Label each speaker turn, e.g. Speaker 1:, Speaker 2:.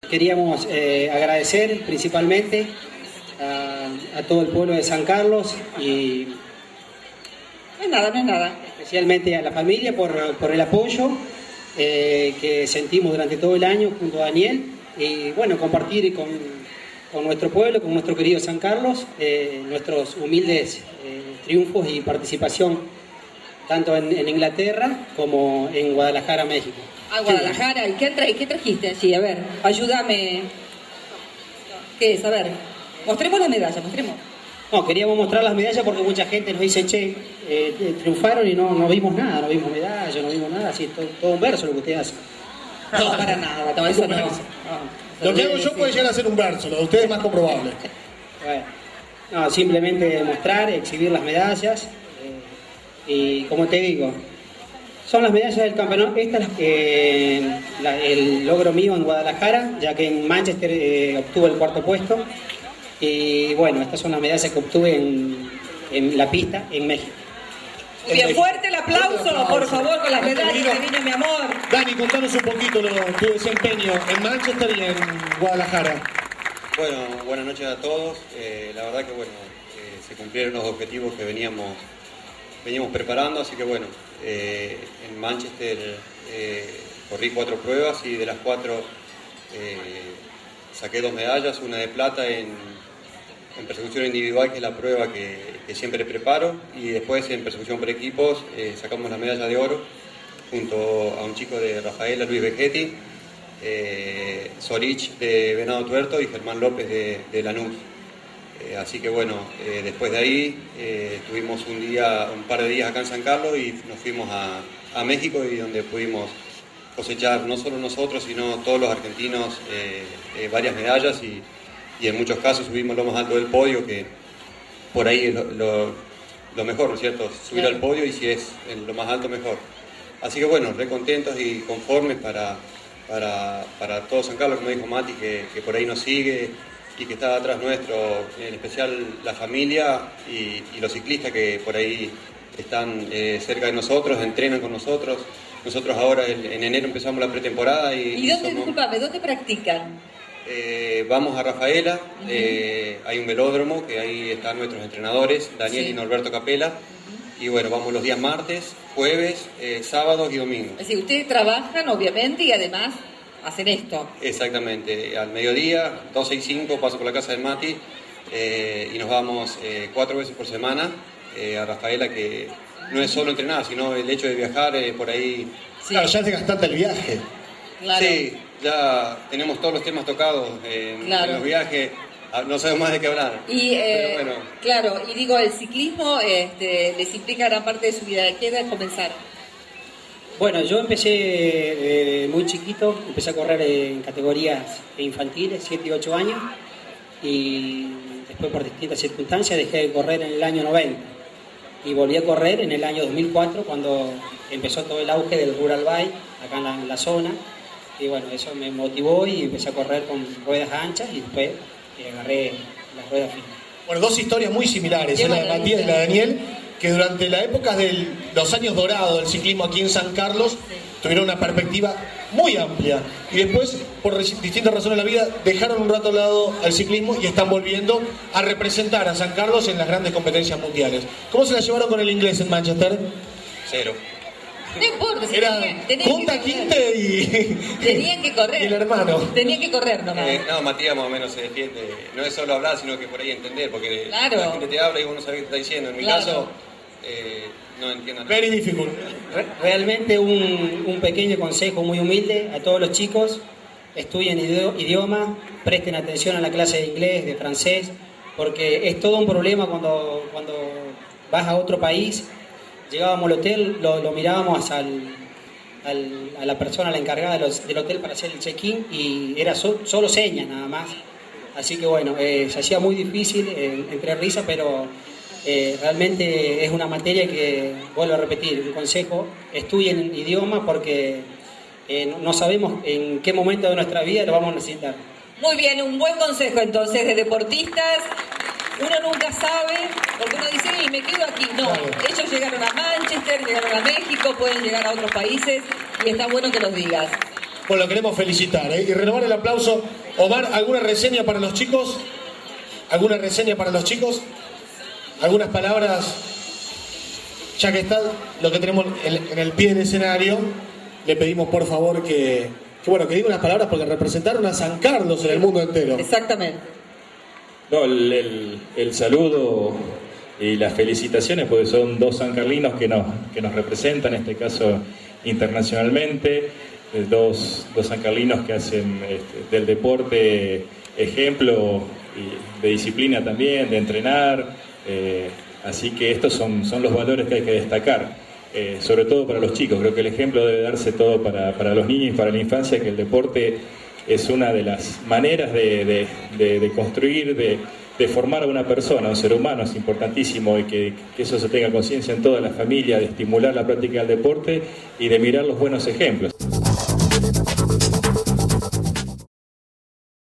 Speaker 1: queríamos agradecer principalmente a todo el pueblo de San Carlos y
Speaker 2: No es nada.
Speaker 1: especialmente a la familia por el apoyo que sentimos durante todo el año junto a Daniel y bueno, compartir con nuestro pueblo, con nuestro querido San Carlos, nuestros humildes triunfos y participación tanto en Inglaterra como en Guadalajara, México.
Speaker 2: A Guadalajara, ¿y qué trajiste allí? A ver, ayúdame. ¿Qué es? A ver, mostremos las medallas, mostremos.
Speaker 1: No, queríamos mostrar las medallas porque mucha gente nos dice, che, triunfaron y no vimos nada, no vimos medallas, no vimos nada, así todo un verso lo que usted hace.
Speaker 2: No, para nada, no, eso no.
Speaker 3: Lo que hago yo puede llegar a ser un verso, lo de ustedes es más comprobable.
Speaker 1: Bueno, no, simplemente mostrar, exhibir las medallas y como te digo, son las medallas del campeonato. Esta es el logro mío en Guadalajara, ya que en Manchester obtuve el 4º puesto. Y bueno, estas son las medallas que obtuve en la pista en México.
Speaker 2: Muy bien, fuerte el aplauso, por favor, con las medallas que vino mi amor.
Speaker 3: Dani, contanos un poquito tu desempeño en Manchester y en Guadalajara.
Speaker 4: Bueno, buenas noches a todos. La verdad que bueno, se cumplieron los objetivos que veníamos preparando, así que bueno, en Manchester corrí 4 pruebas y de las 4 saqué 2 medallas, una de plata en persecución individual, que es la prueba que siempre preparo, y después en persecución por equipos sacamos la medalla de oro junto a un chico de Rafaela, Luis Vegetti, Sorich de Venado Tuerto y Germán López de Lanús. Así que bueno, después de ahí tuvimos un par de días acá en San Carlos y nos fuimos a México, y donde pudimos cosechar no solo nosotros sino todos los argentinos varias medallas y en muchos casos subimos lo más alto del podio, que por ahí es lo mejor, ¿no es cierto? Subir al podio, y si es en lo más alto, mejor. Así que bueno, re contentos y conformes para todo San Carlos, como dijo Mati, que por ahí nos sigue y que está atrás nuestro, en especial la familia y los ciclistas que por ahí están cerca de nosotros, entrenan con nosotros. Nosotros ahora en enero empezamos la pretemporada
Speaker 2: ¿Y dónde, disculpame, dónde practican?
Speaker 4: Vamos a Rafaela, hay un velódromo que ahí están nuestros entrenadores, Daniel y Norberto Capela, y bueno, vamos los días martes, jueves, sábados y domingos.
Speaker 2: Es decir, ustedes trabajan obviamente y además hacen esto.
Speaker 4: Exactamente, al mediodía, 12 y 5, paso por la casa del Mati y nos vamos 4 veces por semana a Rafaela, que no es solo entrenar, sino el hecho de viajar por ahí.
Speaker 3: Sí. Claro, ya es desgastante el viaje.
Speaker 2: Claro.
Speaker 4: Sí, ya tenemos todos los temas tocados en los viajes, no sabemos más de qué hablar.
Speaker 2: Y
Speaker 4: pero bueno.
Speaker 2: claro, y digo, el ciclismo les implica gran parte de su vida. ¿De qué edad comenzaron?
Speaker 1: Bueno, yo empecé muy chiquito, empecé a correr en categorías infantiles, 7 y 8 años, y después por distintas circunstancias dejé de correr en el año 90 y volví a correr en el año 2004 cuando empezó todo el auge del Rural Bike acá en la zona, y bueno, eso me motivó y empecé a correr con ruedas anchas y después agarré las ruedas finas.
Speaker 3: Bueno, 2 historias muy similares, la de Matías y la de Daniel, que durante la época de los años dorados del ciclismo aquí en San Carlos tuvieron una perspectiva muy amplia, y después por distintas razones de la vida dejaron un rato al lado al ciclismo y están volviendo a representar a San Carlos en las grandes competencias mundiales. ¿Cómo se la llevaron con el inglés en Manchester?
Speaker 4: 0.
Speaker 2: No importa, si
Speaker 3: era
Speaker 2: tenían
Speaker 3: Punta Quinte y
Speaker 2: tenían que correr.
Speaker 3: Y el hermano.
Speaker 2: Tenían que correr nomás.
Speaker 4: No, Matías más o menos se defiende. No es solo hablar, sino que por ahí entender, porque
Speaker 2: claro.
Speaker 4: La gente te habla y vos no sabés qué te está diciendo. En mi caso, no entiendo nada.
Speaker 3: Very difficult.
Speaker 1: Realmente un pequeño consejo muy humilde a todos los chicos: estudien idioma, presten atención a la clase de inglés, de francés, porque es todo un problema cuando vas a otro país. Llegábamos al hotel, lo mirábamos a la persona, a la encargada del hotel para hacer el check-in, y era solo señas nada más. Así que bueno, se hacía muy difícil, entre risas, pero realmente es una materia que, vuelvo a repetir, un consejo: estudien idioma, porque no sabemos en qué momento de nuestra vida lo vamos a necesitar.
Speaker 2: Muy bien, un buen consejo entonces de deportistas. Uno nunca sabe, porque uno dice, y me quedo aquí. No, ellos llegaron a Manchester, llegaron a México, pueden llegar a otros países, y está bueno que los digas.
Speaker 3: Bueno, lo queremos felicitar, ¿eh? Y renovar el aplauso. Omar, ¿alguna reseña para los chicos? ¿Alguna reseña para los chicos? ¿Algunas palabras? Ya que está lo que tenemos en el pie del escenario, le pedimos por favor que diga unas palabras porque representaron a San Carlos en el mundo entero.
Speaker 2: Exactamente.
Speaker 5: No, el saludo y las felicitaciones, porque son dos sancarlinos que nos representan, en este caso internacionalmente, dos sancarlinos que hacen del deporte ejemplo de disciplina también, de entrenar, así que estos son los valores que hay que destacar, sobre todo para los chicos. Creo que el ejemplo debe darse todo para los niños y para la infancia, que el deporte es una de las maneras de construir, de formar a una persona, a un ser humano. Es importantísimo y que eso se tenga conciencia en toda la familia, de estimular la práctica del deporte y de mirar los buenos ejemplos.